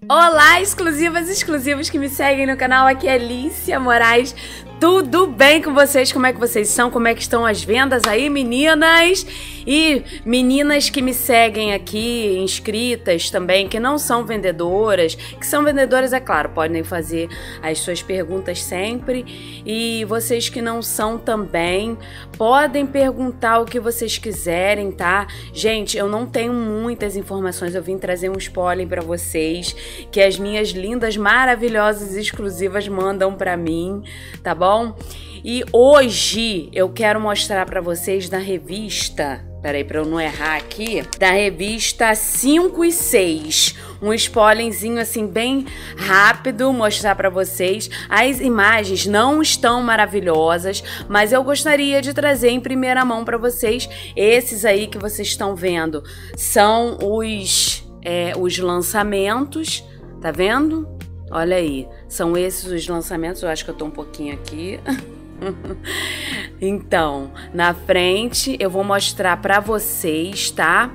Olá, exclusivos que me seguem no canal, aqui é Lícia Moraes. Tudo bem com vocês? Como é que vocês são? Como é que estão as vendas aí, meninas? E meninas que me seguem aqui, inscritas também, que não são vendedoras, que são vendedoras, é claro, podem fazer as suas perguntas sempre. E vocês que não são também, podem perguntar o que vocês quiserem, tá? Gente, eu não tenho muitas informações, eu vim trazer um spoiler pra vocês, que as minhas lindas, maravilhosas, exclusivas mandam pra mim, tá bom? E hoje eu quero mostrar pra vocês da revista, peraí pra eu não errar aqui, da revista 5 e 6, um spoilerzinho assim bem rápido, mostrar pra vocês. As imagens não estão maravilhosas, mas eu gostaria de trazer em primeira mão pra vocês. Esses aí que vocês estão vendo são os lançamentos, tá vendo? Olha aí, são esses os lançamentos. Eu acho que eu tô um pouquinho aqui. Então, na frente eu vou mostrar pra vocês, tá?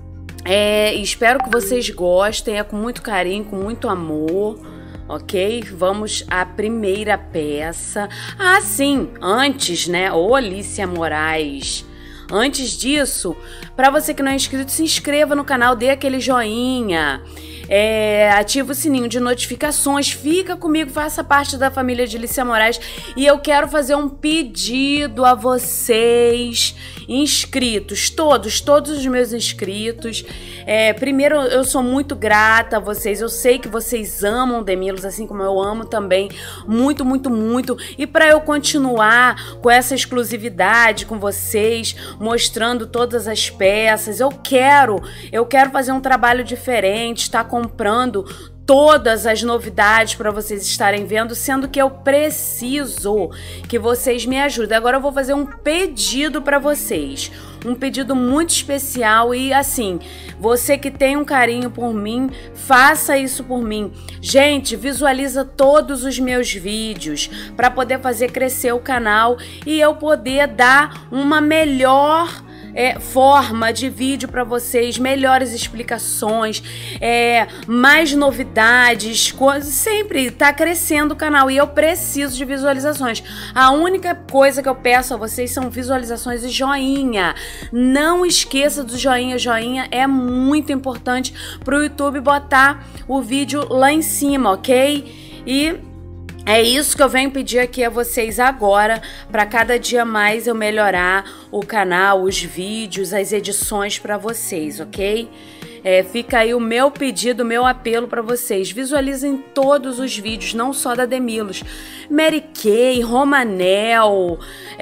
Espero que vocês gostem, é com muito carinho, com muito amor, ok? Vamos à primeira peça. Ah, sim, antes, né? Ô, Lícia Moraes. Antes disso, para você que não é inscrito, se inscreva no canal, dê aquele joinha, ativa o sininho de notificações, fica comigo, faça parte da família de Lícia Moraes. E eu quero fazer um pedido a vocês, inscritos, todos os meus inscritos. Primeiro, eu sou muito grata a vocês, eu sei que vocês amam Demilos, assim como eu amo também, muito, muito, muito. E para eu continuar com essa exclusividade com vocês, mostrando todas as peças, eu quero fazer um trabalho diferente, estar comprando todas as novidades para vocês estarem vendo, sendo que eu preciso que vocês me ajudem. Agora eu vou fazer um pedido para vocês, um pedido muito especial. E assim, você que tem um carinho por mim, faça isso por mim. Gente, visualiza todos os meus vídeos para poder fazer crescer o canal e eu poder dar uma melhor forma de vídeo para vocês, melhores explicações, mais novidades, sempre tá crescendo o canal e eu preciso de visualizações. A única coisa que eu peço a vocês são visualizações e joinha. Não esqueça do joinha, joinha é muito importante pro YouTube botar o vídeo lá em cima, ok? E é isso que eu venho pedir aqui a vocês agora, para cada dia mais eu melhorar o canal, os vídeos, as edições para vocês, ok? Fica aí o meu pedido, o meu apelo para vocês. Visualizem todos os vídeos, não só da Demilos. Mary Kay, Romanel,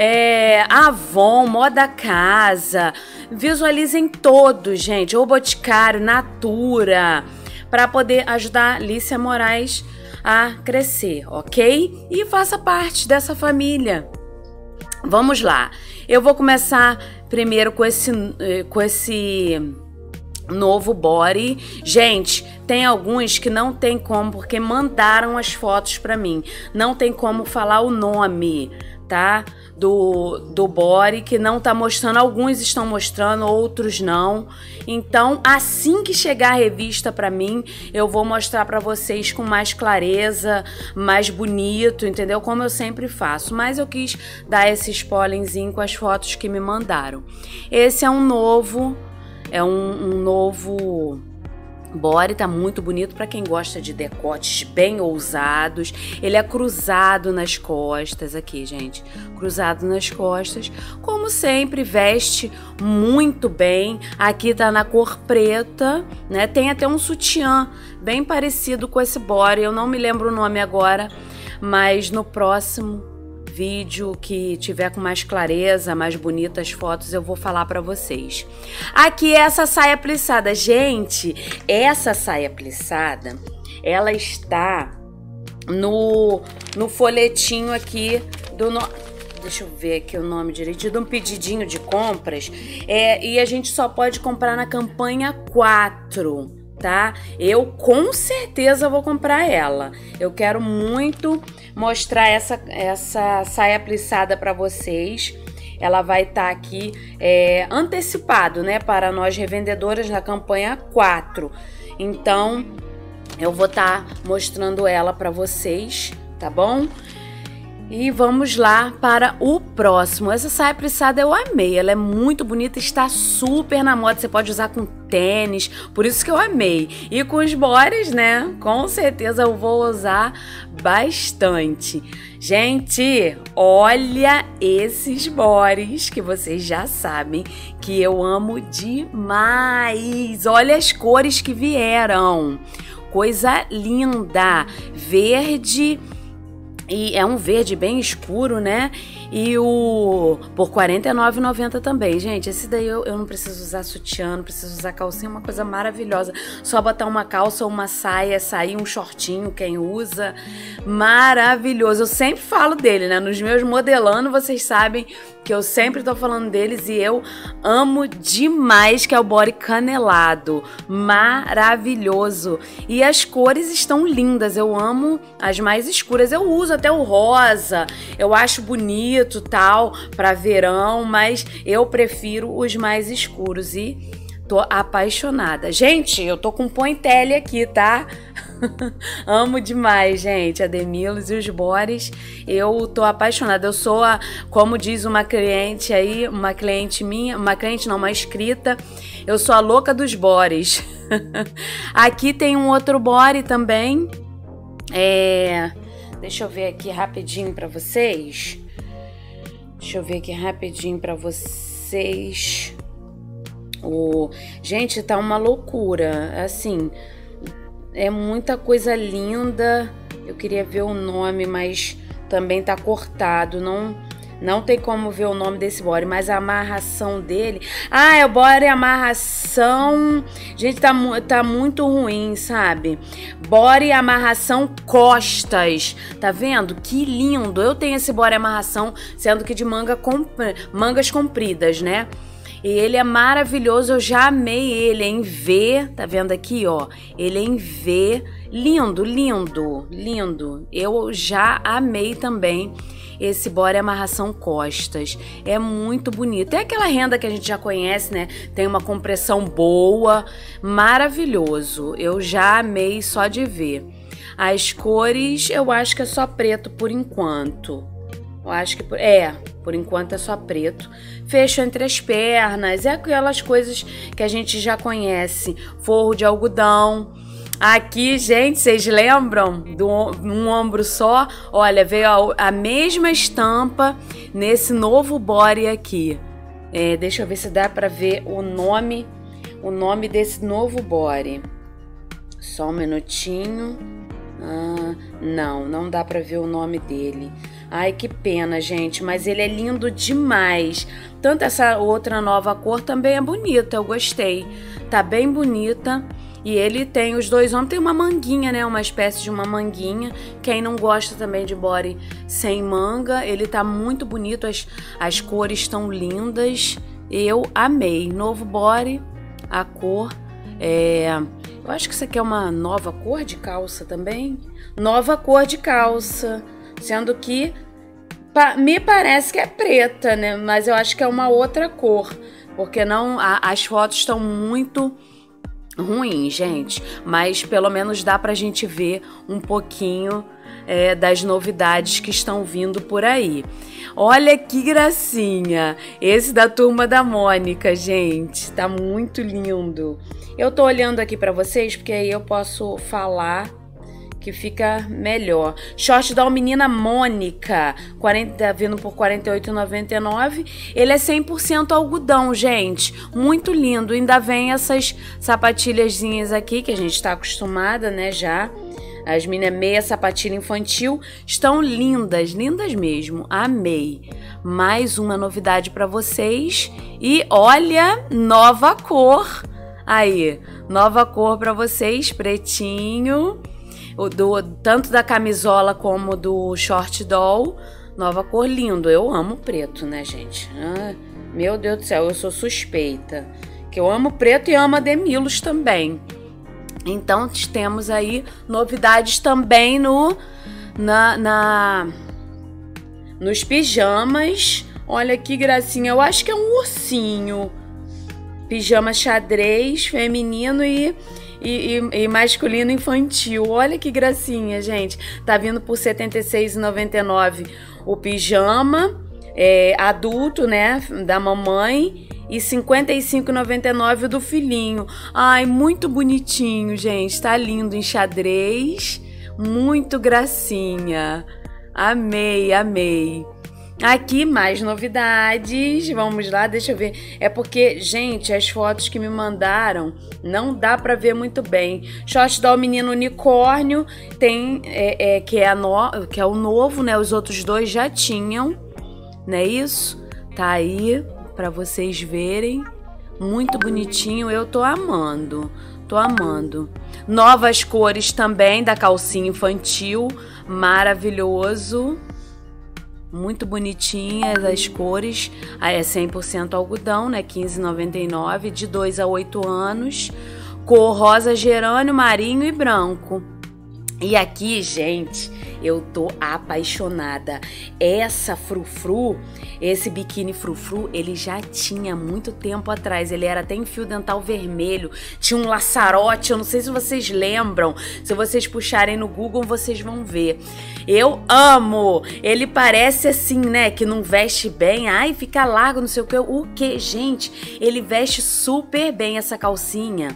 Avon, Moda Casa. Visualizem todos, gente. O Boticário, Natura, para poder ajudar Lícia Moraes a crescer, ok? E faça parte dessa família. Vamos lá. Eu vou começar primeiro com esse novo body. Gente, tem alguns que não tem como, porque mandaram as fotos pra mim. Não tem como falar o nome, tá? Do body, que não tá mostrando. Alguns estão mostrando, outros não. Então, assim que chegar a revista pra mim, eu vou mostrar pra vocês com mais clareza, mais bonito, entendeu? Como eu sempre faço. Mas eu quis dar esse spoilerzinho com as fotos que me mandaram. Esse é um novo body, tá muito bonito para quem gosta de decotes bem ousados. Ele é cruzado nas costas aqui, gente. Cruzado nas costas. Como sempre, veste muito bem. Aqui tá na cor preta, né? Tem até um sutiã bem parecido com esse body. Eu não me lembro o nome agora, mas no próximo vídeo que tiver com mais clareza, mais bonitas fotos, eu vou falar pra vocês. Aqui é essa saia plissada. Gente, essa saia plissada, ela está no folhetinho aqui do... Deixa eu ver aqui o nome direitinho, de um pedidinho de compras. E a gente só pode comprar na campanha 4. Tá? Eu com certeza vou comprar ela. Eu quero muito mostrar essa saia plissada para vocês. Ela vai estar aqui antecipado, né, para nós revendedoras na campanha 4. Então, eu vou estar mostrando ela para vocês, tá bom? E vamos lá para o próximo. Essa saia plissada eu amei, ela é muito bonita, está super na moda, você pode usar com tênis, por isso que eu amei. E com os bores, né, com certeza eu vou usar bastante. Gente, olha esses bores que vocês já sabem que eu amo demais. Olha as cores que vieram, coisa linda, verde. E é um verde bem escuro, né? E por R$ 49,90 também, gente. Esse daí eu não preciso usar sutiã, não preciso usar calcinha, uma coisa maravilhosa. Só botar uma calça ou uma saia, sair um shortinho, quem usa. Maravilhoso. Eu sempre falo dele, né? Nos meus modelando, vocês sabem que eu sempre tô falando deles e eu amo demais, que é o body canelado. Maravilhoso. E as cores estão lindas. Eu amo as mais escuras. Eu uso até o rosa. Eu acho bonito, tal, para verão, mas eu prefiro os mais escuros e tô apaixonada. Gente, eu tô com pointelli aqui, tá? Amo demais, gente, a Demilos e os bores. Eu tô apaixonada. Eu sou como diz uma cliente aí, uma cliente minha, uma inscrita, eu sou a louca dos bores. Aqui tem um outro bore também. Deixa eu ver aqui rapidinho pra vocês. Gente, tá uma loucura. Assim, é muita coisa linda. Eu queria ver o nome, mas também tá cortado. Não tem como ver o nome desse body, mas a amarração dele... é o body amarração... Gente, tá muito ruim, sabe? Body amarração costas. Tá vendo? Que lindo! Eu tenho esse body amarração, sendo que de mangas compridas, né? E ele é maravilhoso, eu já amei ele em V, tá vendo aqui, ó? Ele é em V, lindo, lindo, lindo. Eu já amei também esse body amarração costas, é muito bonito. É aquela renda que a gente já conhece, né? Tem uma compressão boa, maravilhoso. Eu já amei só de ver. As cores, eu acho que é só preto por enquanto. Eu acho que por enquanto é só preto. Fecho entre as pernas, é aquelas coisas que a gente já conhece. Forro de algodão. Aqui, gente, vocês lembram do um ombro só? Olha, veio a mesma estampa nesse novo body aqui. Deixa eu ver se dá pra ver o nome desse novo body. Só um minutinho. Não dá pra ver o nome dele. Ai, que pena, gente, mas ele é lindo demais. Tanto essa outra nova cor também é bonita, eu gostei. Tá bem bonita. E ele tem, os dois ombros tem uma manguinha, né? Uma espécie de uma manguinha. Quem não gosta também de body sem manga, ele tá muito bonito, as cores estão lindas. Eu amei. Novo body, a cor eu acho que isso aqui é uma nova cor de calça também. Nova cor de calça. Sendo que me parece que é preta, né? Mas eu acho que é uma outra cor. Porque não, as fotos estão muito ruins, gente. Mas pelo menos dá pra gente ver um pouquinho das novidades que estão vindo por aí. Olha que gracinha! Esse da Turma da Mônica, gente. Tá muito lindo. Eu tô olhando aqui pra vocês porque aí eu posso falar que fica melhor. Short da menina Mônica, tá vindo por R$ 48,99. Ele é 100% algodão, gente. Muito lindo. Ainda vem essas sapatilhazinhas aqui, que a gente tá acostumada, né, já. As minhas meia sapatilha infantil estão lindas, lindas mesmo. Amei. Mais uma novidade para vocês. E olha, nova cor. Aí, nova cor para vocês, pretinho. Tanto da camisola como do short doll, nova cor, lindo. Eu amo preto, né, gente? Meu Deus do céu, eu sou suspeita. Que eu amo preto e amo a Demilos também. Então, temos aí novidades também nos pijamas. Olha que gracinha, eu acho que é um ursinho. Pijama xadrez feminino e e masculino infantil. Olha que gracinha, gente. Tá vindo por R$ 76,99 o pijama adulto, né, da mamãe, e R$ 55,99 do filhinho. Ai, muito bonitinho, gente. Tá lindo em xadrez. Muito gracinha. Amei, amei. Aqui mais novidades, vamos lá, deixa eu ver. É porque, gente, as fotos que me mandaram não dá pra ver muito bem. Short Doll Menino Unicórnio tem, que é o novo, né? Os outros dois já tinham, não é isso? Tá aí pra vocês verem. Muito bonitinho, eu tô amando. Tô amando. Novas cores também da calcinha infantil, maravilhoso. Muito bonitinhas as cores, é 100% algodão, né? R$15,99, de 2 a 8 anos, cor rosa, gerânio, marinho e branco. E aqui, gente, eu tô apaixonada. Essa frufru, esse biquíni frufru, ele já tinha há muito tempo atrás. Ele era até em fio dental vermelho, tinha um laçarote, eu não sei se vocês lembram. Se vocês puxarem no Google, vocês vão ver. Eu amo! Ele parece assim, né, que não veste bem. Ai, fica largo, não sei o que. O que, gente? Ele veste super bem essa calcinha.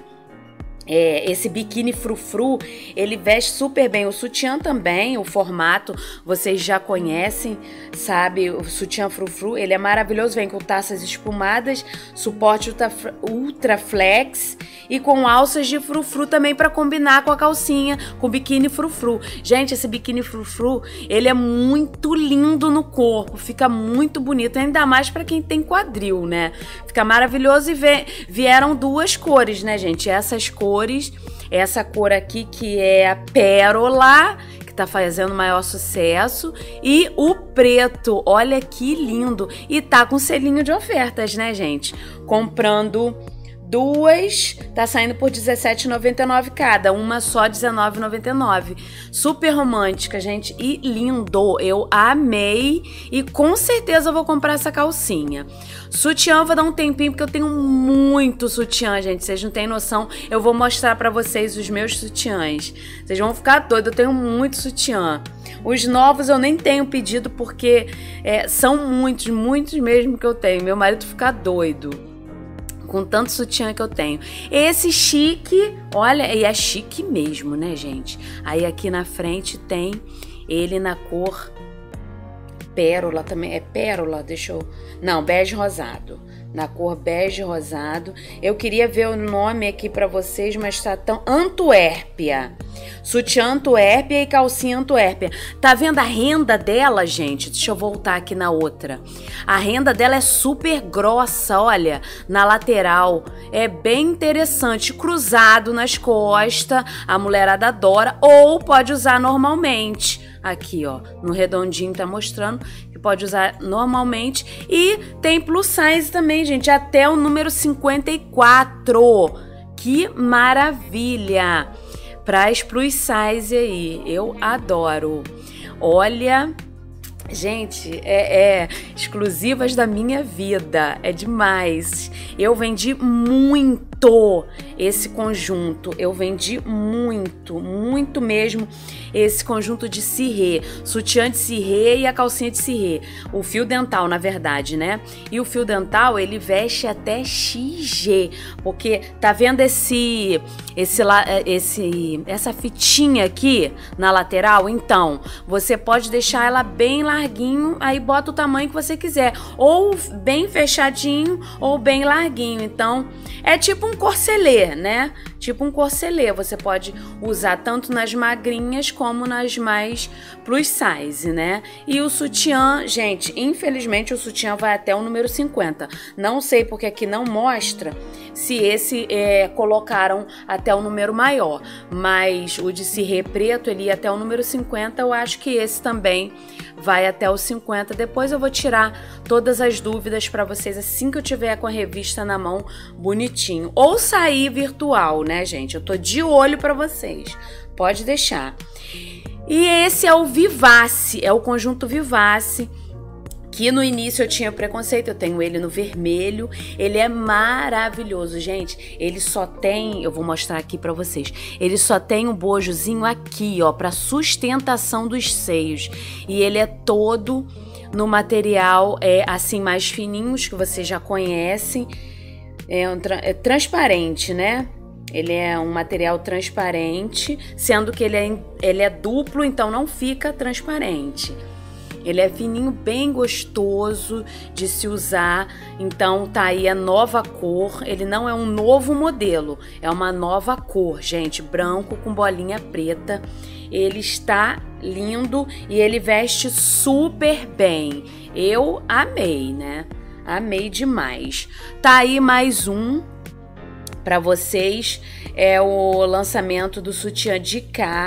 Esse biquíni frufru, ele veste super bem. O sutiã também, o formato, vocês já conhecem, sabe? O sutiã frufru, ele é maravilhoso, vem com taças espumadas, suporte ultra flex e com alças de frufru também para combinar com a calcinha, com o biquíni frufru. Gente, esse biquíni frufru, ele é muito lindo no corpo, fica muito bonito, ainda mais para quem tem quadril, né? Fica maravilhoso e vieram duas cores, né, gente? Essas cores, essa cor aqui que é a pérola, que tá fazendo maior sucesso, e o preto, olha que lindo, e tá com selinho de ofertas, né, gente? Comprando duas, tá saindo por R$17,99 cada, uma só R$19,99. Super romântica, gente, e lindo, eu amei e com certeza eu vou comprar essa calcinha. Sutiã eu vou dar um tempinho porque eu tenho muito sutiã, gente, vocês não têm noção, eu vou mostrar pra vocês os meus sutiãs. Vocês vão ficar doidos, eu tenho muito sutiã. Os novos eu nem tenho pedido porque são muitos mesmo que eu tenho, meu marido fica doido com tanto sutiã que eu tenho. Esse chique, olha, e é chique mesmo, né, gente? Aí aqui na frente tem ele na cor pérola também. É pérola? Deixa eu... Não, bege rosado. Na cor bege rosado. Eu queria ver o nome aqui pra vocês, mas tá tão... Antuérpia. Sutiã Antuérpia e calcinha Antuérpia. Tá vendo a renda dela, gente? Deixa eu voltar aqui na outra. A renda dela é super grossa, olha, na lateral. É bem interessante. Cruzado nas costas, a mulherada adora. Ou pode usar normalmente. Aqui, ó, no redondinho tá mostrando que pode usar normalmente. E tem plus size também, gente, até o número 54. Que maravilha! Pras plus size aí, eu adoro. Olha, gente, exclusivas da minha vida, é demais. Eu vendi muito esse conjunto, eu vendi muito mesmo esse conjunto de cirrê, sutiã de cirrê e a calcinha de cirrê, o fio dental, na verdade, né? E o fio dental, ele veste até XG, porque tá vendo essa fitinha aqui na lateral? Então, você pode deixar ela bem larguinho, aí bota o tamanho que você quiser, ou bem fechadinho ou bem larguinho. Então, é tipo um corselê, né? Tipo um corselê, você pode usar tanto nas magrinhas como nas mais plus size, né? E o sutiã, gente, infelizmente o sutiã vai até o número 50. Não sei porque aqui não mostra se esse colocaram até o número maior, mas o de cirrê preto, ele ia até o número 50, eu acho que esse também vai até o 50. Depois eu vou tirar todas as dúvidas para vocês assim que eu tiver com a revista na mão bonitinho. Ou sair virtual, né, gente? Eu tô de olho para vocês. Pode deixar. E esse é o Vivace, é o conjunto Vivace, que no início eu tinha preconceito, eu tenho ele no vermelho, ele é maravilhoso, gente. Ele só tem, eu vou mostrar aqui pra vocês, ele só tem um bojozinho aqui, ó, pra sustentação dos seios. E ele é todo no material, assim, mais fininhos, que vocês já conhecem. É transparente, né? Ele é um material transparente, sendo que ele é duplo, então não fica transparente. Ele é fininho, bem gostoso de se usar. Então tá aí a nova cor. Ele não é um novo modelo, é uma nova cor, gente. Branco com bolinha preta. Ele está lindo e ele veste super bem. Eu amei, né? Amei demais. Tá aí mais um para vocês. É o lançamento do sutiã de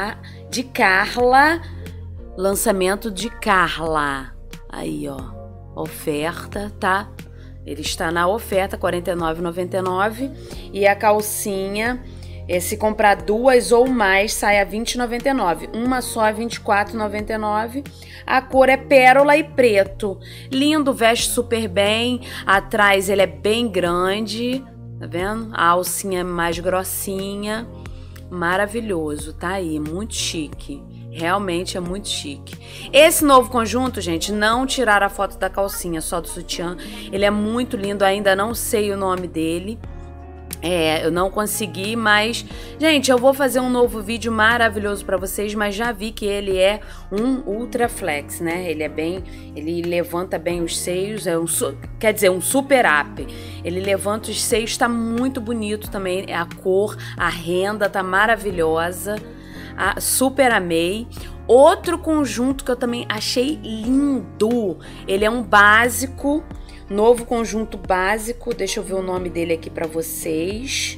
Carla. Lançamento de Carla. Aí, ó. Oferta, tá? Ele está na oferta, R$ 49,99. E a calcinha, se comprar duas ou mais, sai a R$ 20,99. Uma só é R$ 24,99. A cor é pérola e preto. Lindo, veste super bem. Atrás ele é bem grande. Tá vendo? A alcinha é mais grossinha. Maravilhoso, tá aí, muito chique. Realmente é muito chique. Esse novo conjunto, gente, não tiraram a foto da calcinha, só do sutiã. Ele é muito lindo, ainda não sei o nome dele. Eu não consegui, mas... Gente, eu vou fazer um novo vídeo maravilhoso pra vocês, mas já vi que ele é um ultra flex, né? Ele levanta bem os seios, quer dizer, um super up. Ele levanta os seios, tá muito bonito também. A cor, a renda tá maravilhosa. Super amei. Outro conjunto que eu também achei lindo. Ele é um básico... Novo conjunto básico, deixa eu ver o nome dele aqui pra vocês.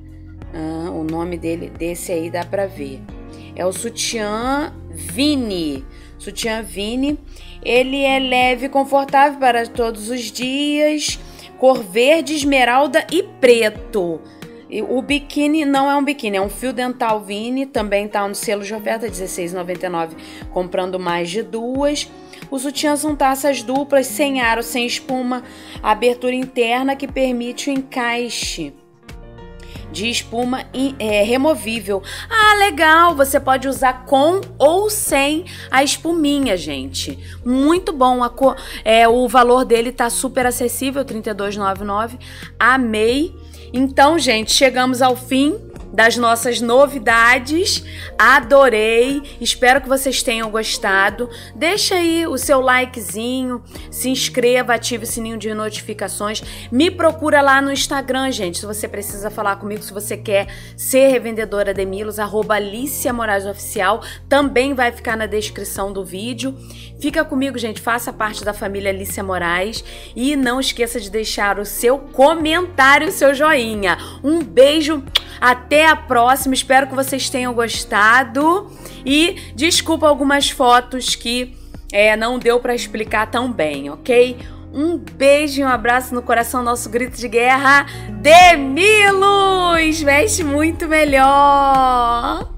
O nome desse aí dá pra ver. É o sutiã Vini. Sutiã Vini. Ele é leve e confortável para todos os dias. Cor verde, esmeralda e preto. E o biquíni não é um biquíni, é um fio dental Vini. Também tá no selo de oferta, R$16,99, comprando mais de duas. Os sutiãs são taças duplas, sem aro, sem espuma, abertura interna que permite o encaixe de espuma removível. Ah, legal! Você pode usar com ou sem a espuminha, gente. Muito bom. O valor dele tá super acessível, R$32,99. Amei. Então, gente, chegamos ao fim das nossas novidades. Adorei, espero que vocês tenham gostado. Deixa aí o seu likezinho, se inscreva, ative o sininho de notificações, me procura lá no Instagram, gente, se você precisa falar comigo, se você quer ser revendedora de Milos, @LíciaMoraesOficial, também vai ficar na descrição do vídeo. Fica comigo, gente, faça parte da família Lícia Moraes e não esqueça de deixar o seu comentário, o seu joinha. Um beijo, até a próxima, espero que vocês tenham gostado e desculpa algumas fotos que não deu para explicar tão bem, ok? Um beijo e um abraço no coração, nosso grito de guerra, Demilos! Veste muito melhor!